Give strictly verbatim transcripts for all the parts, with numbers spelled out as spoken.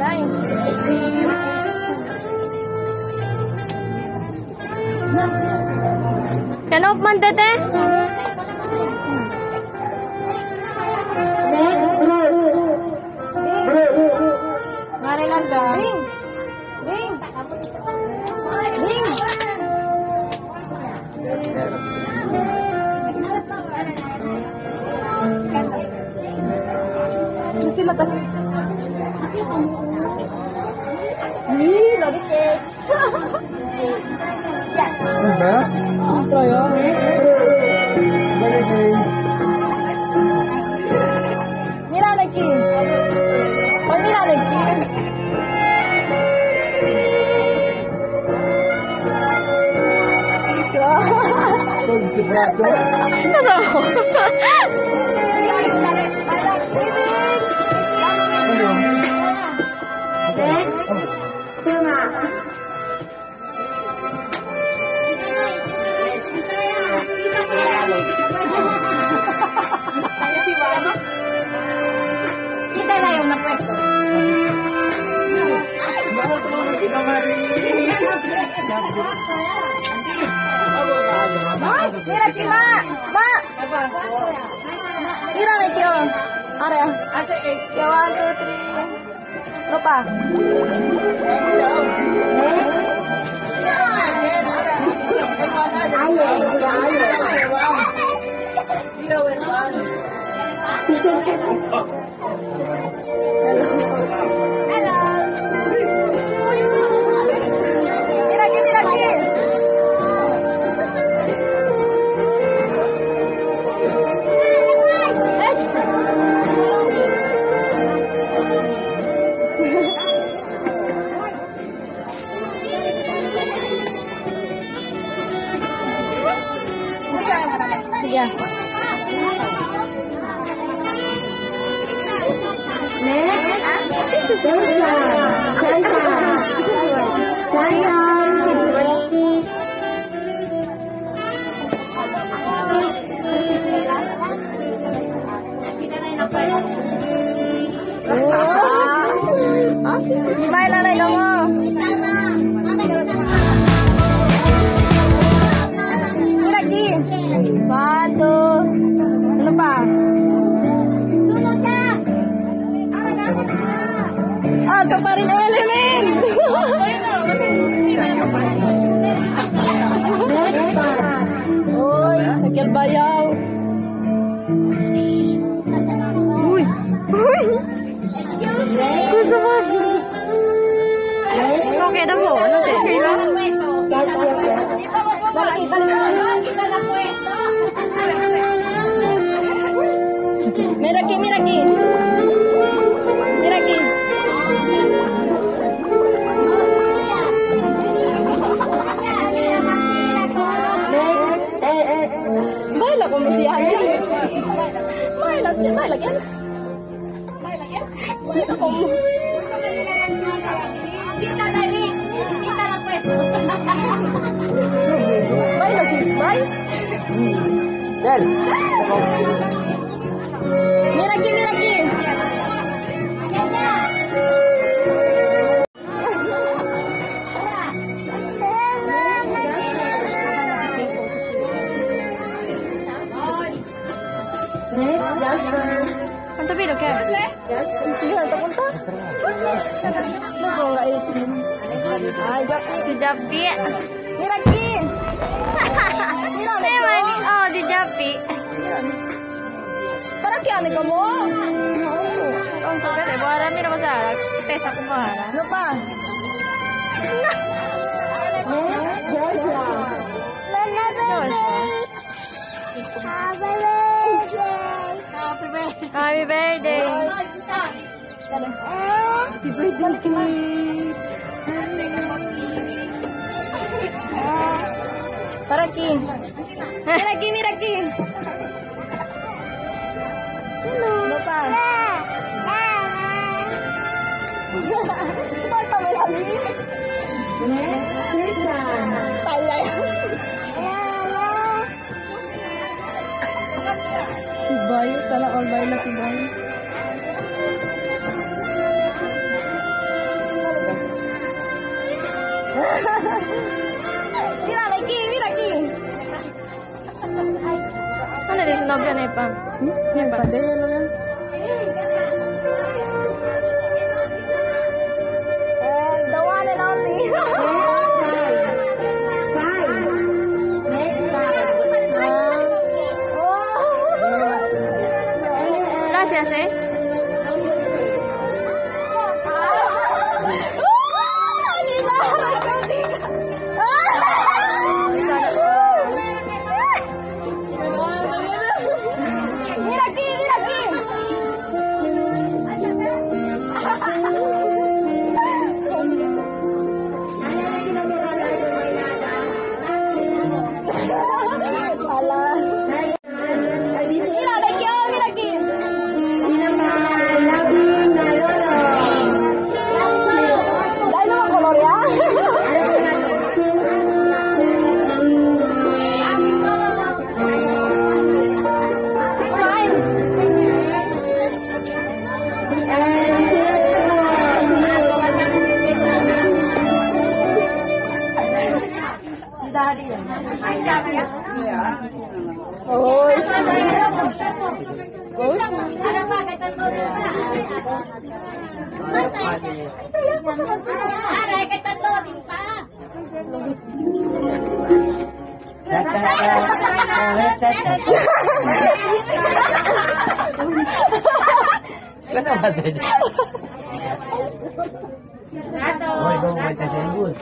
Kenop man tete? Mari lang ka. Ring. Ring. Ring. Sila ta. Ni, lagi cakes. Ba? Ito yun. Mira lagi. Pag mira lagi. Masa mo? Kita na yung napwesto. Mira si Ma! Ma! Mira na siya. Are. Siya, one, two, three. Ito pa. Hello. Mira aquí, mira aquí. Sige. Smile na rin mo. Lagi. Satu. Ano pa? Ah, ito pa rin element. Uy, sakil bayaw. Uy, uy. Gusto mo? Okay na mo. Ano siya? Mira aquí, mira aquí. Mira aquí. Baila como si alguien. Baila, baila quién. Baila quién. Baila como. Kita dari, kita la pues. Baila si, baila. Dale. Mira aquí, mira aquí. ¿Cuánto pido qué? Sige, ito punta. Nagawala itim. Ay, si Japi. Mira aquí. Mira, mira. Oh, di Japi. Para qué ane kamu? Ang sabi, eh, buwan namin naman sa tesa ko mahara. Ano pa? Happy birthday. Happy birthday. Happy birthday. Para aquí. Mira aquí, mira aquí. Ano pa? Suporta mo lang. Talay. Si Bayo, tala all Bayo na si Bayo. Mira, aquí, mira aquí. Ano din sa nobya na ipa? Yung padelo yan. And the one and only. Gracias, eh. Mira aquí, mira aquí. Mira, le quiero, mira aquí. Dahil naman color yan. Oh, Kenapa saja? Oh, dong baca sembus.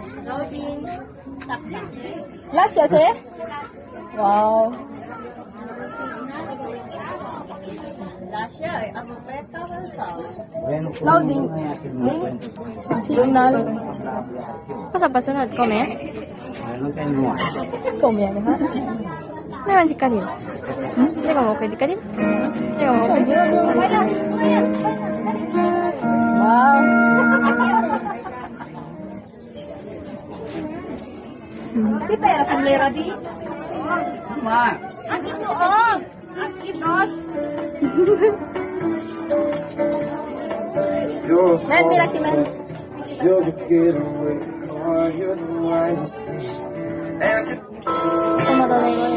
Gracias, eh. Wow. Loading. Signal. Apa sa sunod? Come? Come yan, ha? Naman si Karil. Hindi ka mo okay di Karil? Hindi ka mo okay? Wow. Kita era kamera di. Ma. Ang ituog. Ang itos. You're Nan mira si man. you're the getaway car, you're the one. And Tumalo na yun.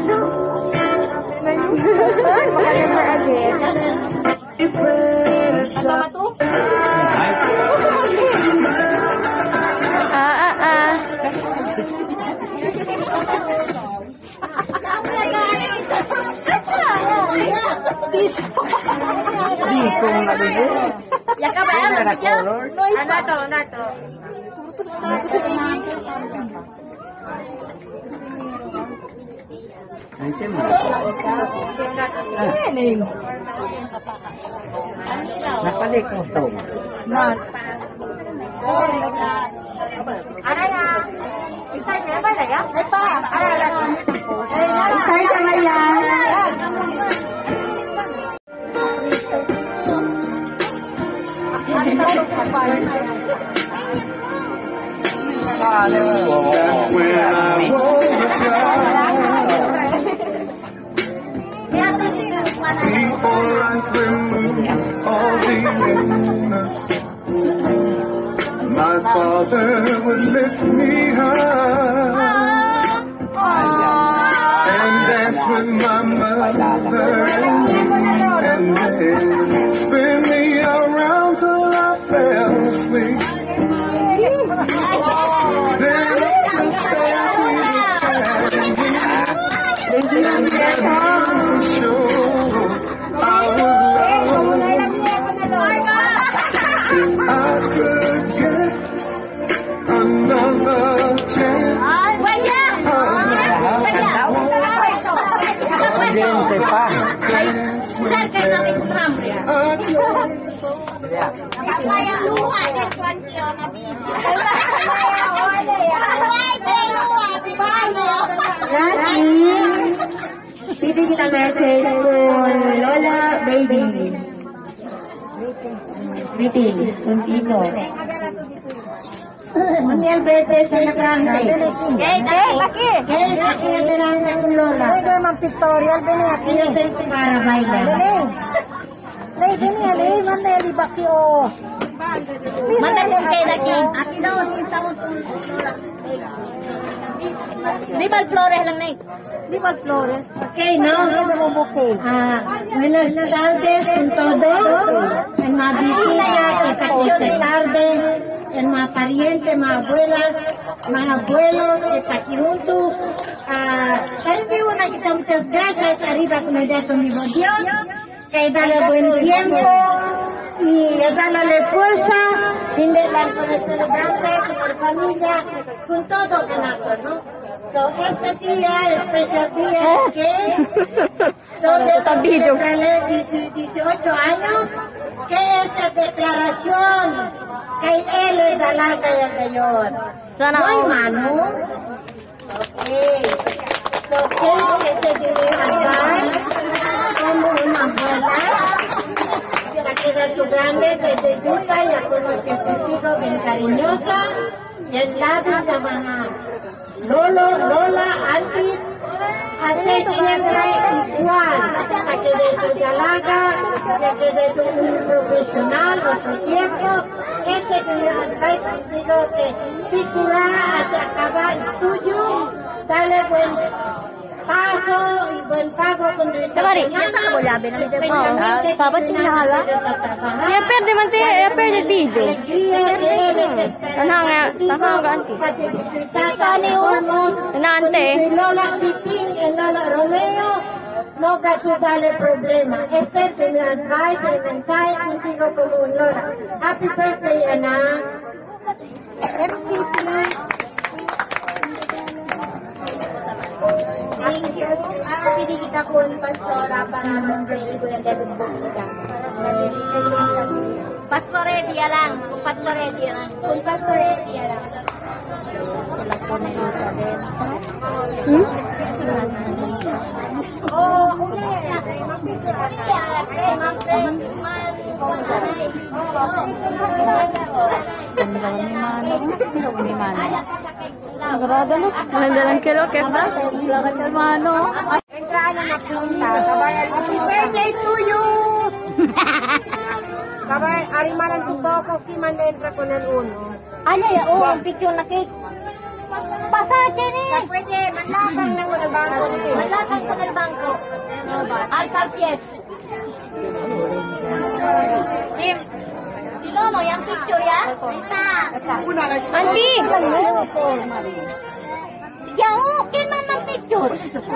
Magaling mo agad. Ano ba to? Ah, ah, ah. Di ko nga dito. Ya ka ba? Ada color. Ano to? Ano to? Nanti mo. Ano? Napalik mo to. Not. Ano ya? Isay na ba na ya? Ay pa. Isay na ba yan? back when I was a child, before life removed all the illness, my father would lift me high and dance with my mother and me, and then spin me around till I fell asleep. Then the stars we would carry, and I knew for sure I was loved. If I could get another chance, Gente pa. dance with them Pwede kita message kung Lola Baby. Meeting, kung Tito. Uniel Betes sa Nagrante. Hey, hey, laki. Kaya laki na Nagrante kung Lola. Pwede mang pictorial din ya. Iyo tayo sa para baila. Dali. Dali, dali, dali. Manda, di baki o. Manda Ako kay Naging. Ati daw, tinta mo itong Di ba Flores lang na Di ba Flores? Okay, no? Ah, buenas tardes con todos. En más visita que está aquí esta tarde. En más parientes, más abuelas, más abuelos que está aquí juntos. Ah, también una que está muchas gracias arriba con el con mi Dios. Que dale buen tiempo y darle fuerza. Y de estar con el celebrante, con la familia, con todo el acto, ¿no? So, este día, especial día que donde celebraré dieciocho años, que esta declaración que él es Dalaga y el Señor. Sana No hay all. mano. Ok. So, que este día acá, como una abuela, que de tu grande, desde Yuta, ya conoce contigo, bien cariñosa, y el labio de mamá. Lolo, Lola, Alvis, hace siempre igual, a que de tu Dalaga, ya que de tu profesional, otro tiempo, este que le mandáis contigo que si tú hasta acabar el tuyo, dale buen paso y buen pago con el Sabari, nasa ka wala ba naman dito? Sabat yung nahala. Ya perde man te, ya perde video. Tanang nga, tanang nga anti. Nante. Lola Titín y Lola Romeo no cacho dale problema. Este es el advice, el mensaje contigo como un Lola. Happy birthday, Ana. M C P. Thank you. Ako pili kita po ng pastora para mag-pray ko ng David Bukida. Pastore dia lang. Kung pastore dia lang. Kung pastora, iya lang. Oh, uli. Nagrada no? Maganda lang kilo, kaya Lakas sa mano. Entraan na napunta. Sabay, happy birthday to you! Sabay, arimanan dito ko, kiman na entra ko ng uno. Ano ya? Oh, ang picture na cake. Pasache ni! Pwede, manlakang ng mga bangko. Malakang ko ng bangko. Alpha pies. Tim. Ito no, yung picture ya? Auntie! Ya, oh, kinman ng picture.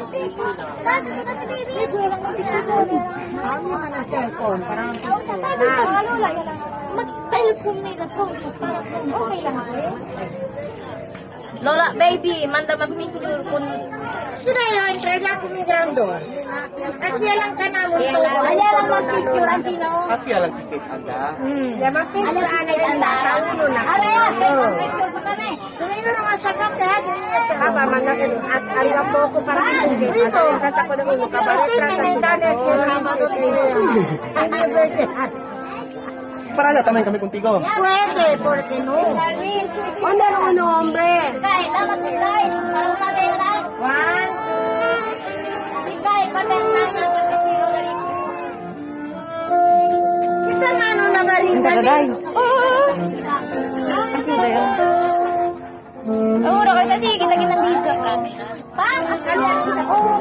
Mag-telepon nila po. Okay lang ako. Lola, baby, manda mag-picture kung... Sila yun, pwede ako migrando. At yan lang ka na mo to. Ala lang mag-picture, auntie no? Aki alam si Kate Anda. Yan, mag-picture anay ang lasa. Uno na. Ara yan, mag-picture sa kami. Sumino na nga sa kapya. Haba, manakin. At ariwa po ako para hindi. At ang kata ko na uno. Kabalit lang ang dalit. Happy birthday. Para na tamay kami contigo. Pwede, porque no. Onda no uno, hombre. Kay, dapat mo kay. Parang madera. One. Kay, patenta na kapitiro na rin. Kita mano na balinda. Oo, oh, kasi sige, lagi nandito ang camera. Pang, ang kanya. Oo.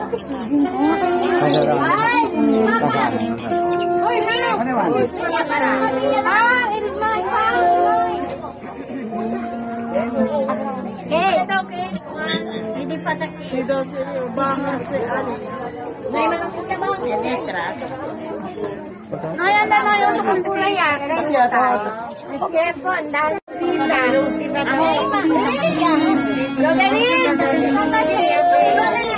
Ay, mama. Hoy, hello. Ah, it is my house. Okay. Hindi pa sa kaya. Hindi sila, bakit si Ali? May malungkot ka ba? Yan, extra. Ngayon na ngayon sa kumpula yan. Okay po, ang dahil sila. Ako, Rodelin yan. Rodelin! Rodelin!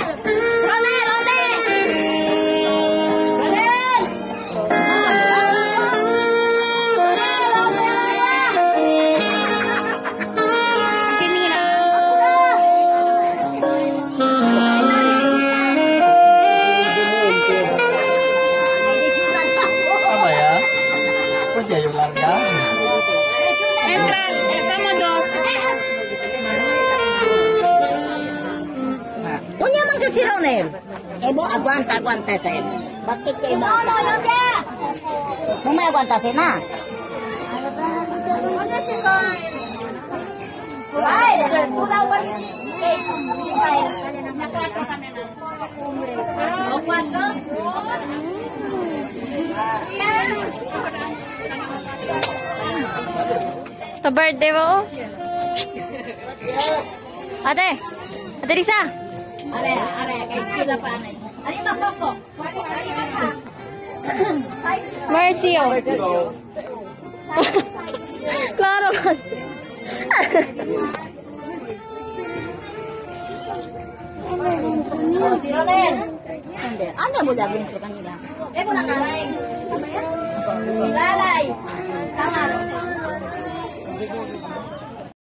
Tama ya? Pues ya yung larga. Entran, estamos dos. Punya man ka si Ronel. Eh mo, aguanta, aguanta sa iyo. Bakit kayo No, no, no, ya. Mo may aguanta sa na. ¿Dónde se va? Tulaw ba rin? Eh, nakaka kami na. O, kwatro? Sa birthday mo ko. Ate! Ate Lisa! Are, are, kay sila pa na. Ano yung makoko? Mercy, oh. Klaro man. Oh, si Ronel. Hindi. Ano mo gagawin ko kanila? Eh, muna kalay. Lalay. Tama.